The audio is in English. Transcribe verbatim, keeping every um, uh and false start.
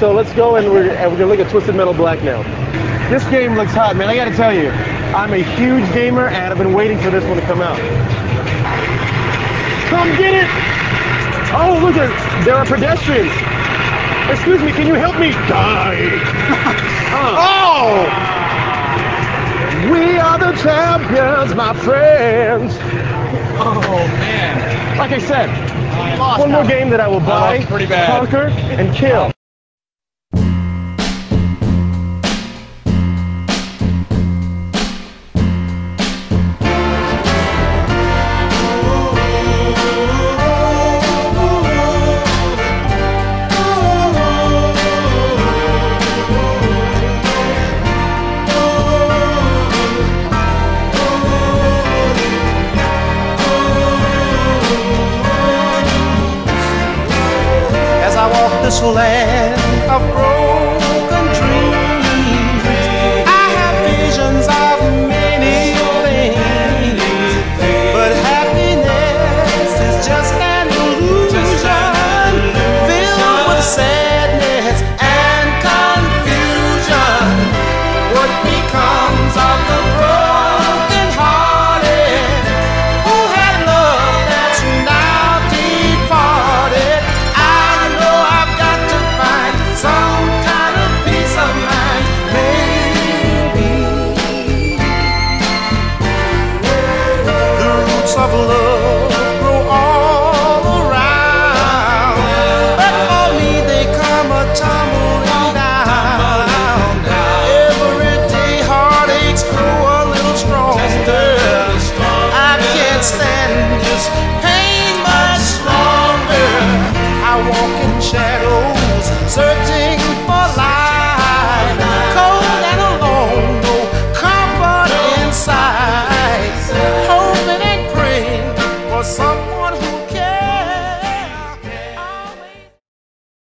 so let's go and we're, and we're gonna look at Twisted Metal Black now. This game looks hot, man. I gotta tell you, I'm a huge gamer and I've been waiting for this one to come out. Come get it! Oh, look at, there are pedestrians. Excuse me, can you help me? Die! Oh! We are the champions, my friends. Oh man! Like I said, I lost one more now. game that I will buy, I pretty bad. conquer, and kill. This land of broken dreams, I have visions of many things, but happiness is just an illusion, filled with sadness and confusion. What becomes of the broken hearted who had love that's now departed? Some kind of peace of mind, maybe. The roots of love grow all around, but for me they come a tumbling down. Every day heartaches grow a little stronger. I can't stand this pain much longer. I walk in shadows, searching for life.